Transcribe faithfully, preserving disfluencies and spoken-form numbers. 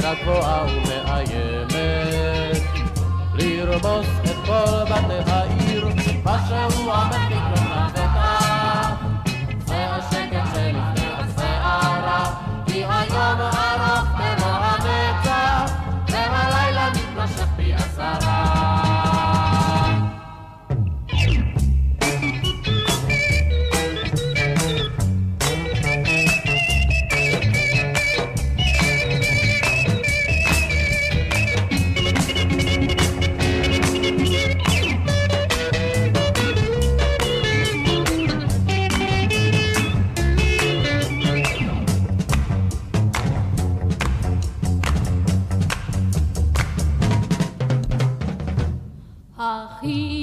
גבוהה ומאיימת לרמוס את כל בתי העיר, משהו עומד לקרום לבטח. זה השקט שלפני הסערה, כי היום ארוך כמו הנצח, והלילה מתמשך פי עשרה. הכי